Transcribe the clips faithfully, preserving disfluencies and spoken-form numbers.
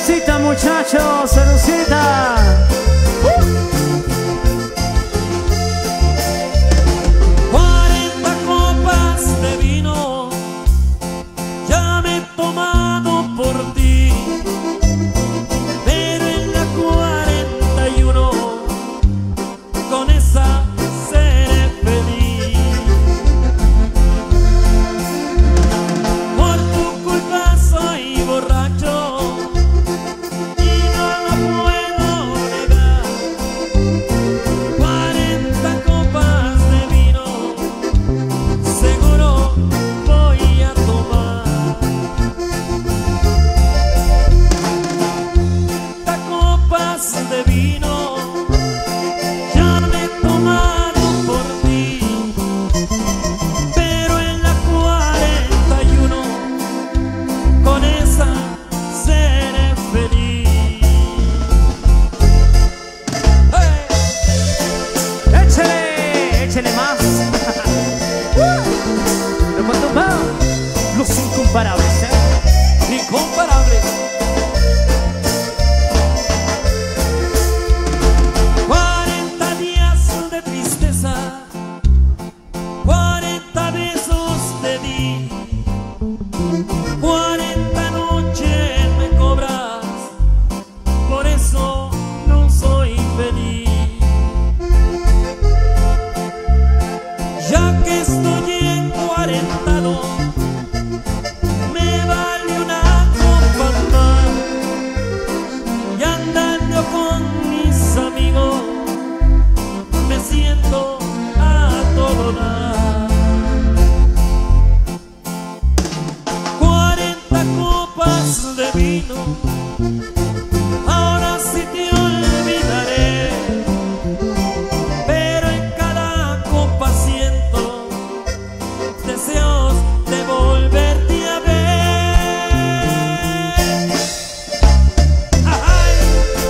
Salucita, muchachos, salucita. cuarenta copas de vino ya me he tomado por ti, pero en la cuarenta y uno con esa seré feliz. Por tu culpa soy borracho y no lo puedo negar. cuarenta copas de vino seguro voy a tomar. cuarenta copas de vino ya me he tomado por ti, pero en la cuarenta y uno con esa seré feliz. ¡Hey! Échale, échale más. Lo cuento más. Los incomparables, ¿eh? Incomparable. cuarenta días de tristeza, cuarenta besos te di, cuarenta noches me cobras, por eso no soy feliz. Ya que estoy encuarentado, me vale una copa más, y andando con mis amigos me siento a todo dar. cuarenta copas de vino, ahora sí te olvidaré, pero en cada copa siento deseos de volverte a ver. ¡Ay!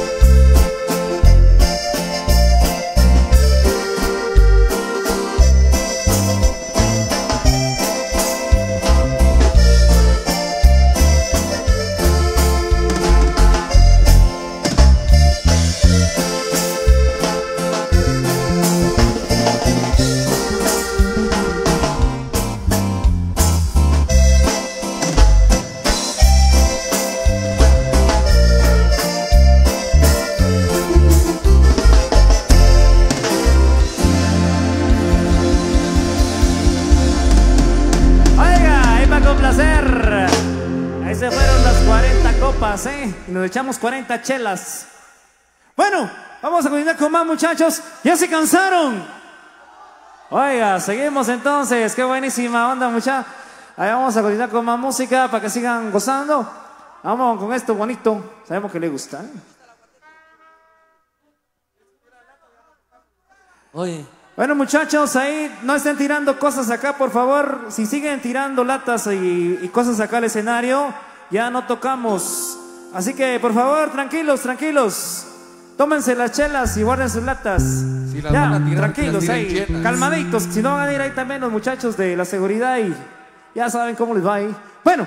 Oiga, ahí para complacer. Ahí se fueron las cuarenta copas, ¿eh? Y nos echamos cuarenta chelas. Bueno, vamos a continuar con más, muchachos. ¿Ya se cansaron? Oiga, seguimos entonces. Qué buenísima onda, muchachos. Ahí vamos a continuar con más música para que sigan gozando. Vamos con esto bonito. Sabemos que les gusta, ¿eh? Oye, Bueno, muchachos, ahí no estén tirando cosas acá, por favor. Si siguen tirando latas y, y cosas acá al escenario, ya no tocamos. Así que, por favor, tranquilos, tranquilos. Tómense las chelas y guarden sus latas. Si las Ya, van a tirar, tranquilos que las ahí, tiren llenas. calmaditos. Si no van a ir ahí también los muchachos de la seguridad y ya saben cómo les va ahí. Bueno,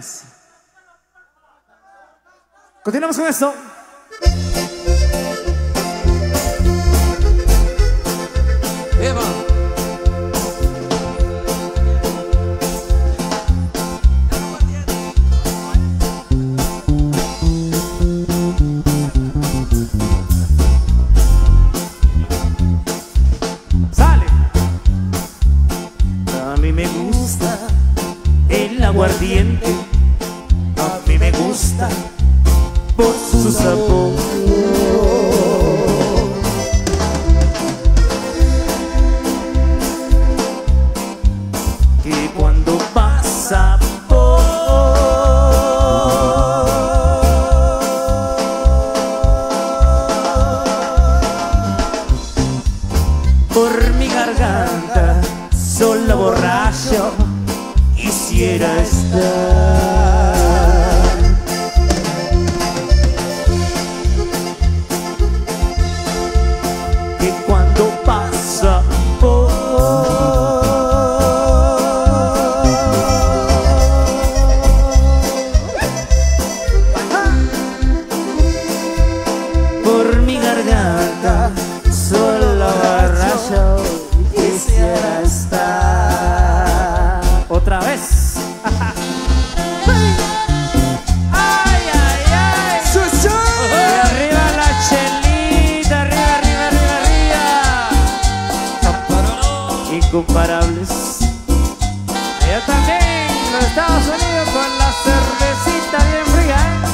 continuamos con esto. Eva. Sale. A mí me gusta el aguardiente, a mí me gusta por su sabor. Que cuando pasa por mi garganta, solo borracho quisiera estar. Que cuando pasa por incomparables. Yo también en los Estados Unidos con la cervecita bien fría, ¿eh?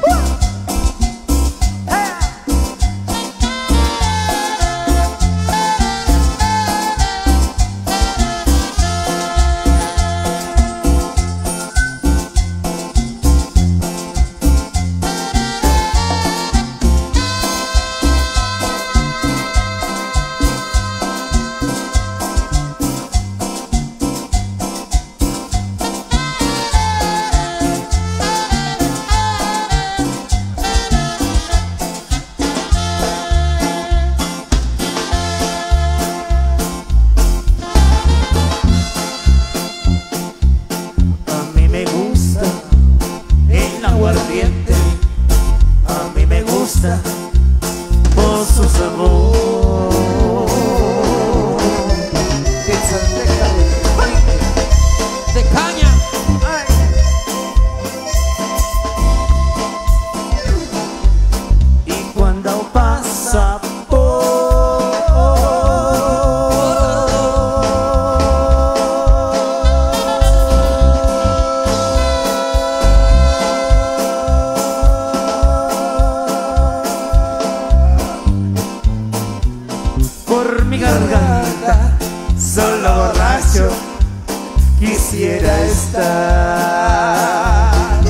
A mí me gusta por su sabor. De caña. Ay. Y cuando pasa por mi garganta, solo borracho quisiera estar.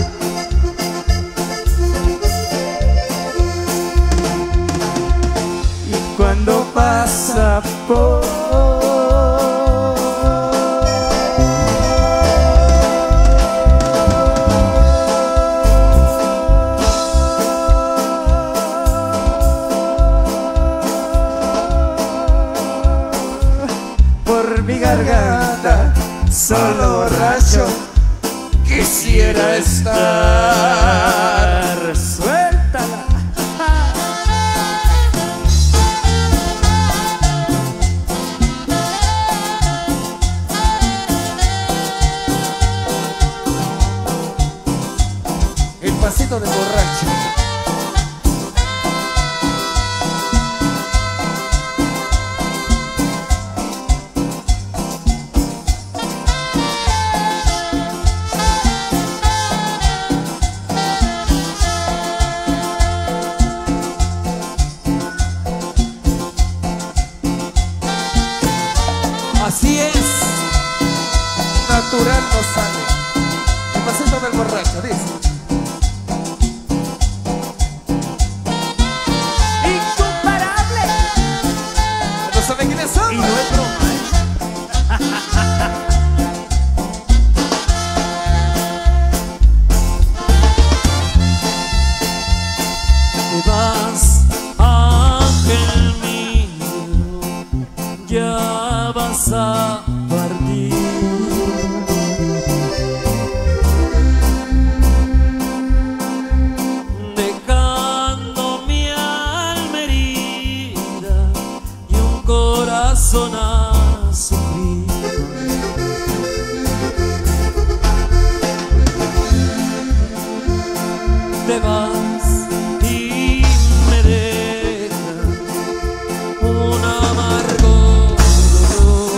Y cuando pasa por por mi garganta, solo borracho quisiera estar. Suéltala. El pasito de borracho. Así es, natural no sale. El pasito del borracho, dice. Incomparable. ¿No saben quiénes son? Y no es broma, ¿eh? Te vas, ángel mío, ya vas a partir. Dejando mi alma herida y un corazón a sufrir. Te vas y me dejas un amargo dolor.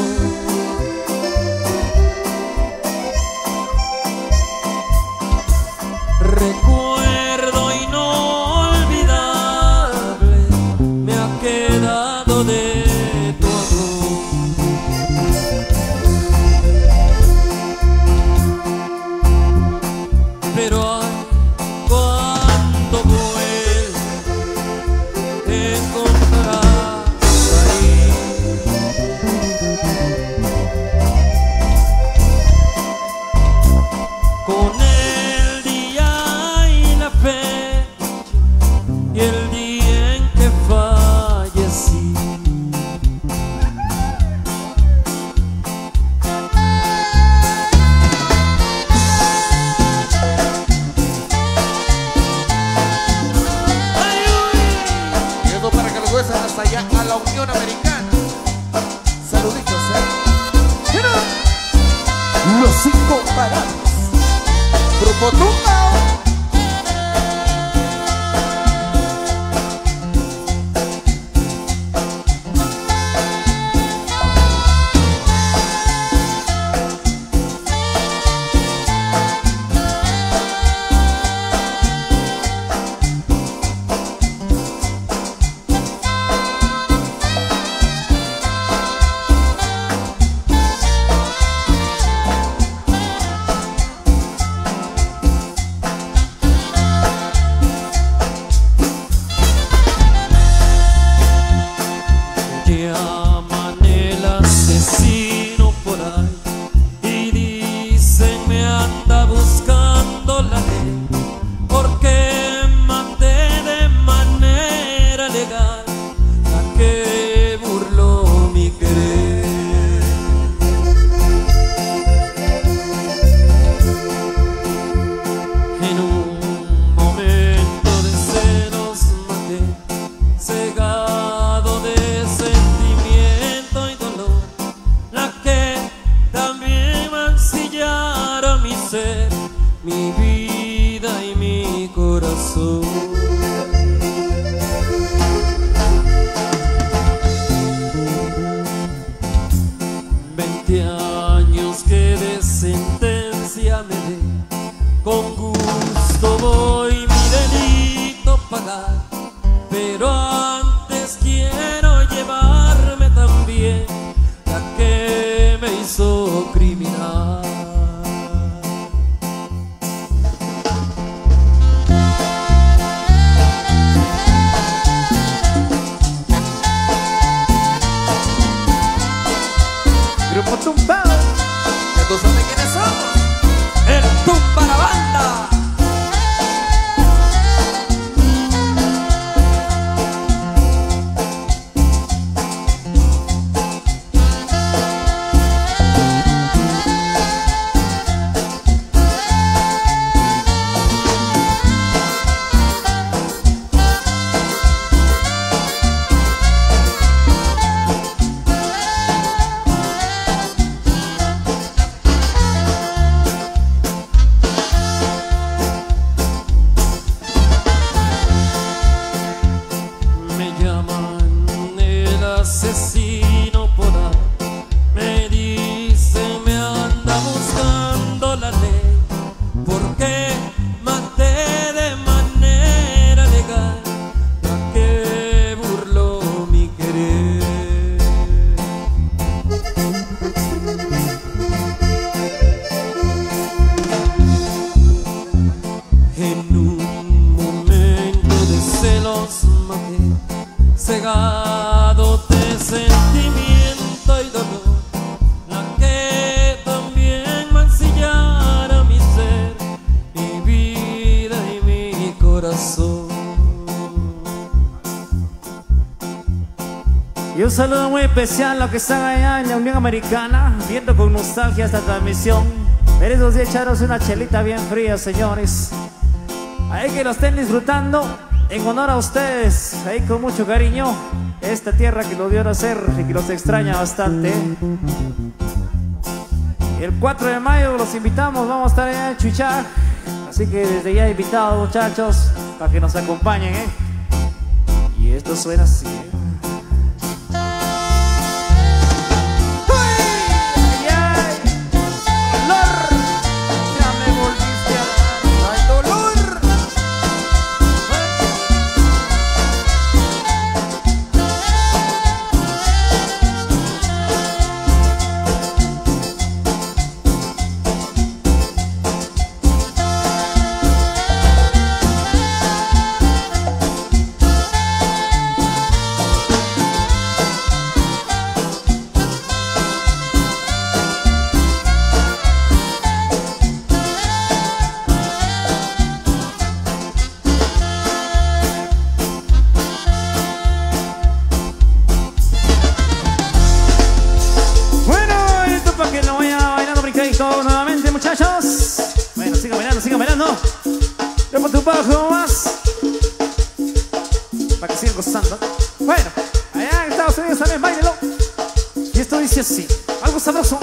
Recuerdo inolvidable me ha quedado de tu amor. Pero ay, cuando vuelva te encontrarás ahí. Con el día y la fecha y el día en que fallecí. Ay, uy. Llego para que lo huesan hasta allá a la Unión Americana. Saluditos, ¿eh? Mira. Los incomparables. Grupo Tumbao. mundo criminal. Grupo Tumbao. Ya tú sabes quiénes somos. El Tumba la Banda. Asesino por ahí, me dicen me anda buscando la ley, porque maté de manera legal a que burló mi querer. En un momento de celos maté, cegado de sentimiento y dolor, la que también mancillara mi ser, mi vida y mi corazón. Y un saludo muy especial a los que están allá en la Unión Americana, viendo con nostalgia esta transmisión. Merecemos de echaros una chelita bien fría, señores. Ahí que lo estén disfrutando, en honor a ustedes, ahí con mucho cariño. Esta tierra que los vio nacer y que los extraña bastante. El cuatro de mayo los invitamos, vamos a estar allá en Chuichá. Así que desde ya invitados, muchachos, para que nos acompañen, ¿eh? Y esto suena así, ¿eh? Nuevamente, muchachos. Bueno, sigan bailando, sigan bailando. Yo por tu bajo más, para que sigan gozando. Bueno, allá en Estados Unidos también báilelo. Y esto dice así, algo sabroso.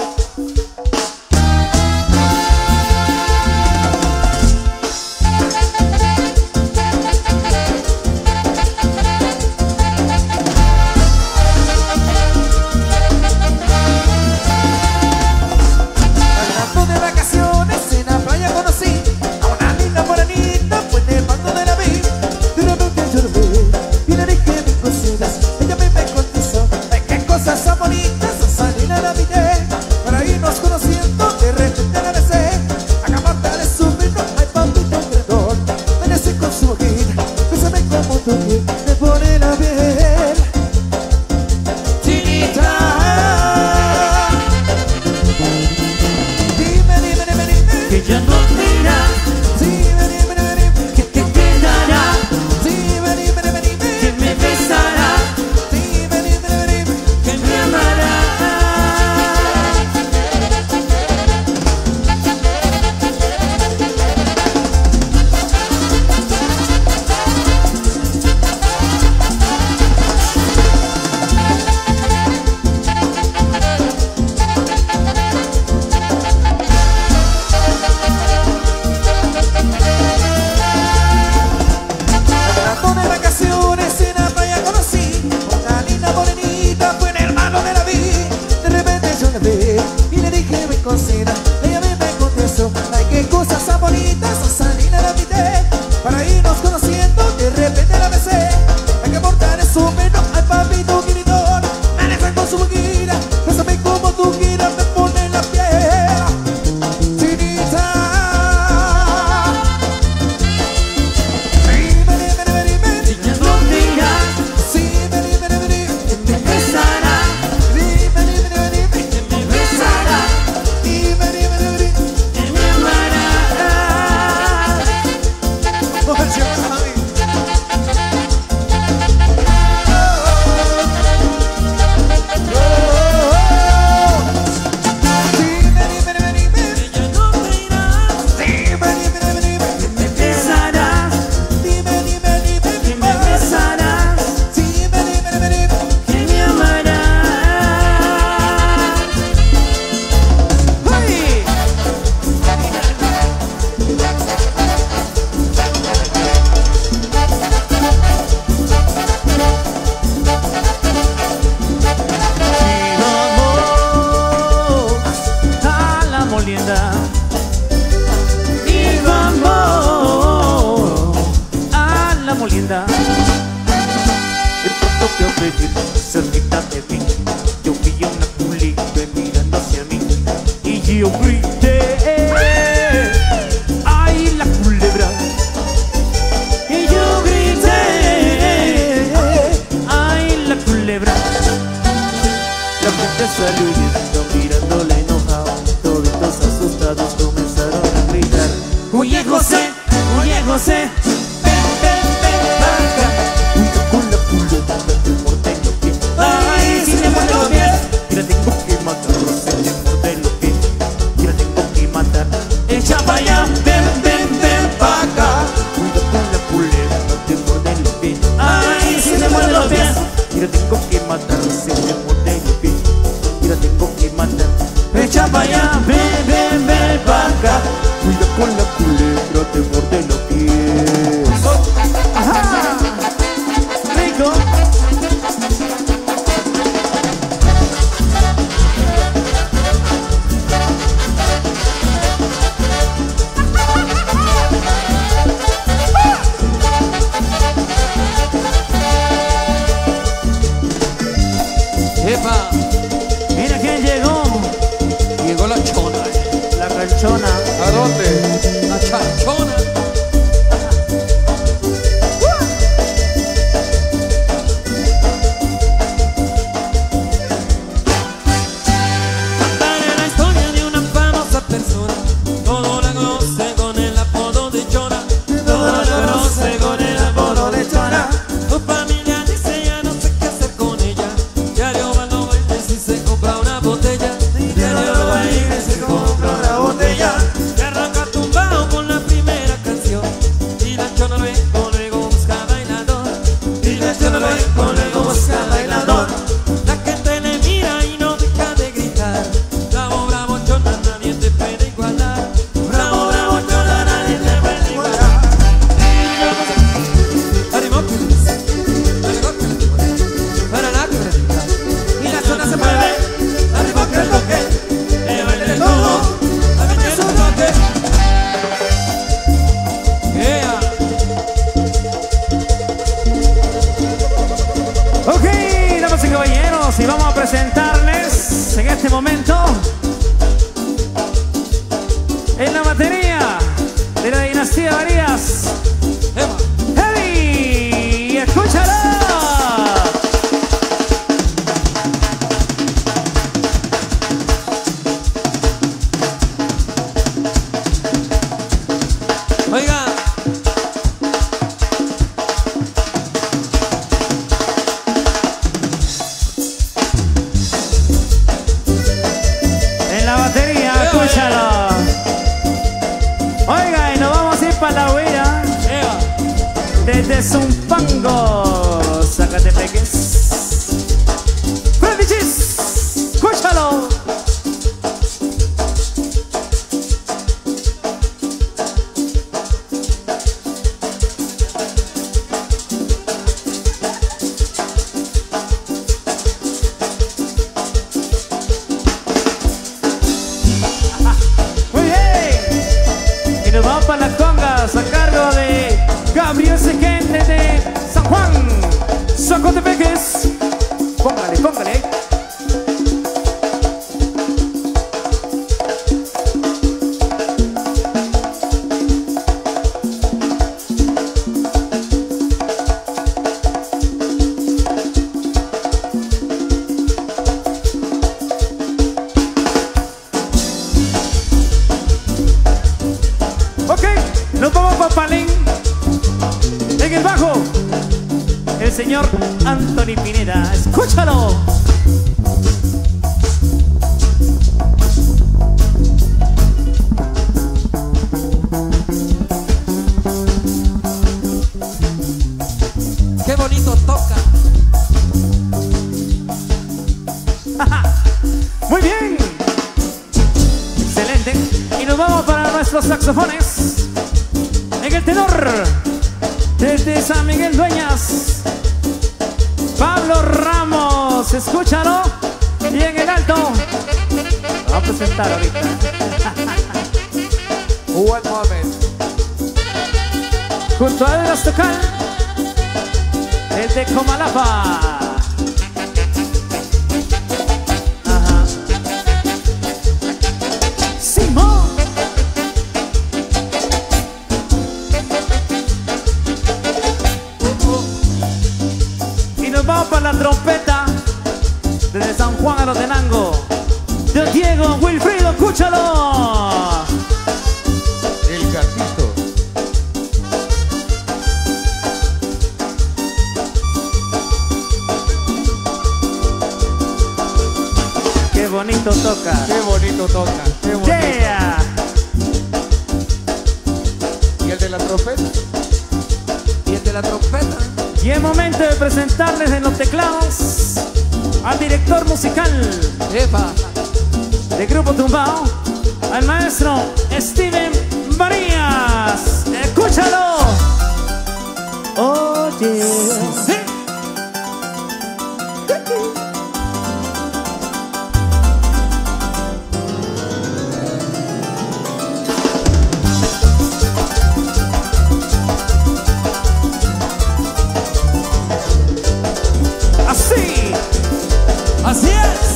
Me pone la piel chinita. Dime, dime, dime, dime Que ya no dirá, dime, dime, dime, dime que te quedará, dime, dime, dime, dime que me besará, dime, dime, dime, dime que me amará. Ella me contestó, ay, qué cosas tan bonitas, salir a la mitad para irnos conociendo, de repente la besé. Hay que portar su mano al papito queridor, maneja con su boquita, bésame como tú quieras, me pone la piel. molienda. Y vamos a la molienda. De pronto te ofrecí cerquita de mí. Yo vi a una culebra mirando hacia mí. Y yo grité, ¡ay, la culebra! Y yo grité, ¡ay, la culebra! La gente salió huyendo, mirándola enojada. Todos asustados comenzaron a gritar. Oye, José, oye, José, ven, ven, ven, acá. Cuida con la culebra, te muerde los pies. Ay, si te muerde los pies. Y la tengo que matar, se te muerde los pies. Y la tengo que matar. Echa pa' allá, ven, ven, ven pa' acá. Cuida con la culebra, te muerde los pies. Ay, si te muerde los pies. Y la tengo que matar, se te muerde los pies. Y la tengo que matar. Echa pa' allá, ven, ven, ven pa' acá. Cuida con la culebra, te muerde los pies. Ajá, rico. ¡Epa! Mira quién llegó, Llegó la chona. la canchona. ¿A dónde? La chanchona. Contaré la historia de una famosa persona. Todo la conoce con el apodo de Chona. Todo la conoce con el apodo de Chona. Su familia dice ya no sé qué hacer con ella. Diario va a los bailes y se compra una botella. Diario va a los bailes y se compra una botella. Y arranca tumbado con la primera canción. Y la Chona luego, luego busca bailador. Y la Chona luego, luego busca bailador. La gente le mira y no deja de gritar. Bravo, bravo, Chona, nadie te puede igualar. Bravo, bravo, Chona, nadie te puede igualar. Arimóquiles, arimóquiles, para la carretera. Y la Chona se mueve, arimóquiles lo que. Le baila el todo, a mí es un toque. Yeah. Ok, damas y caballeros, y vamos a presentarles en este momento en la batería de la dinastía Varías, Eva. Heavy, escúchala. Oiga, En la batería, escúchalo. Oiga, y nos vamos a ir para la huida Eva. desde Zumpango, Zacatepeques. Freddy Chis, escúchalo. Muy bien. Y nos vamos para las congas a cargo de Gabriel Sequente de San Juan, Zacatepeques. Póngale, póngale. Ok, nos vamos para Palín. En el bajo, el señor Anthony Pineda. Escúchalo. Qué bonito toca. Muy bien. Excelente. Y nos vamos para nuestros saxofones. En el tenor, desde San Miguel Dueñas, Pablo Ramos. Escúchalo. Y en el alto, a presentar ahorita. One moment. Junto a Edras Tocal, el de Comalapa. Ajá. Simón. Y nos vamos para la trompeta desde San Juan a los de Nango. De Diego Wilfrido, escúchalo. El gatito. Qué bonito toca. Qué bonito toca. Qué bonito. Yeah. ¿Y el de la trompeta? ¿Y el de la trompeta? Y es momento de presentarles en los teclados al director musical Epa. de Grupo Tumbao, al maestro Steven Marías. ¡Escúchalo! Oye. Sí. Así. Así es.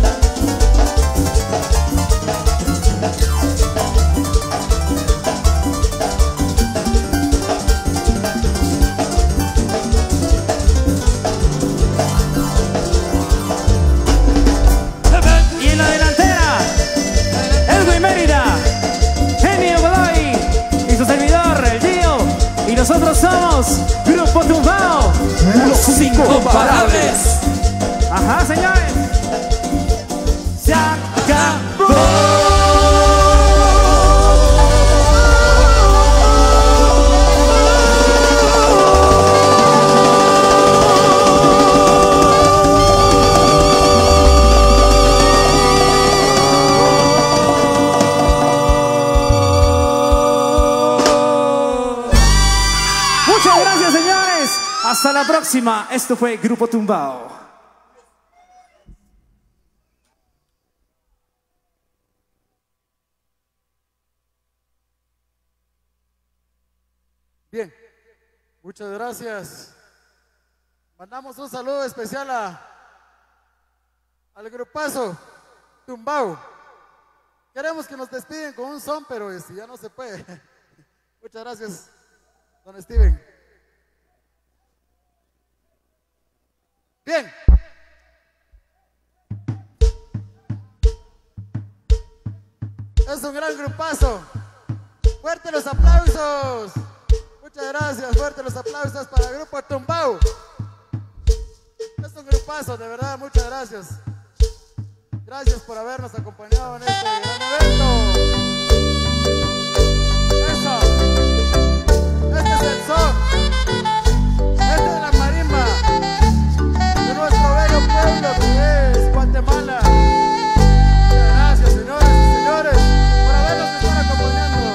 Y en la delantera, Edwin Mérida, Genio Godoy y su servidor, el Gio. Y nosotros somos Grupo Tumbao, Los incomparables. Ajá, señores. Se acabó. Muchas gracias, señores. Hasta la próxima. Esto fue Grupo Tumbao. Bien, muchas gracias. Mandamos un saludo especial a, al grupazo Tumbao. Queremos que nos despiden con un son, pero este, ya no se puede. Muchas gracias, don Steven. Bien. Es un gran grupazo. Fuerte los aplausos. Muchas gracias, fuerte los aplausos para el Grupo Tumbao. Es un grupazo, de verdad, muchas gracias. Gracias por habernos acompañado en este gran evento. Eso. Este es el son. Este es la marimba de nuestro bello pueblo que es Guatemala. Muchas gracias, señores y señores, por habernos estado acompañando.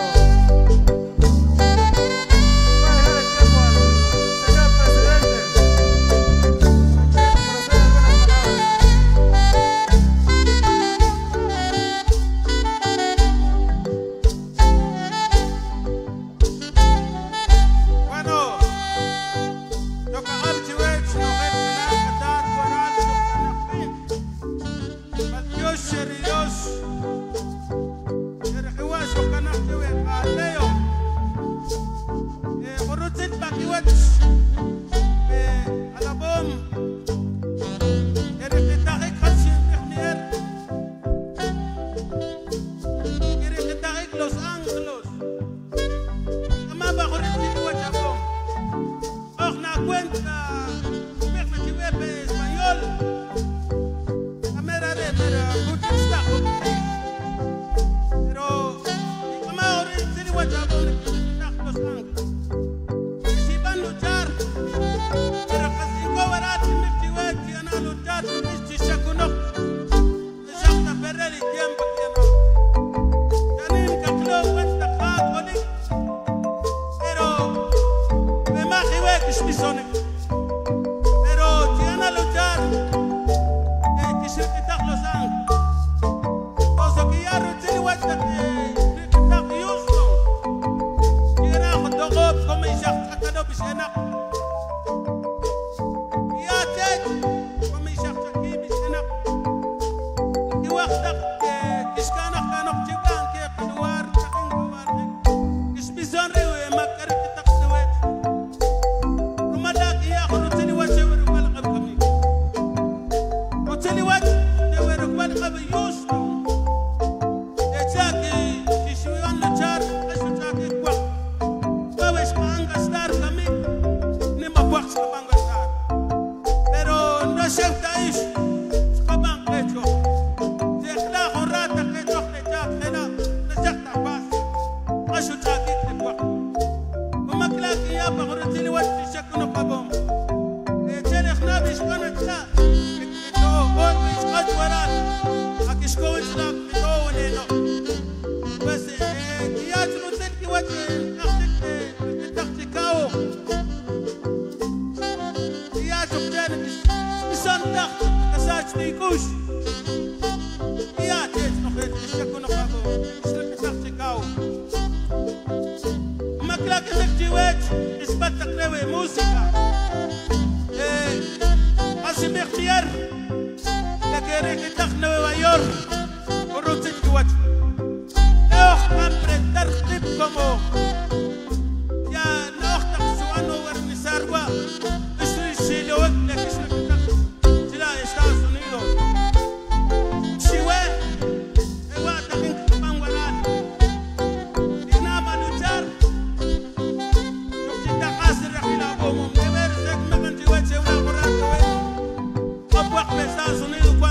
bata creve música. Eh, así me criar. La que era que tak Nueva York. Por un sitio guacho. Leo apretar clip como. Ya no tak suano organizar gua. Estoy si lo que la que se tak. Sila Estados Unidos. Si we. Ewa takin pangwalan. Ina maluchar. Estados Unidos.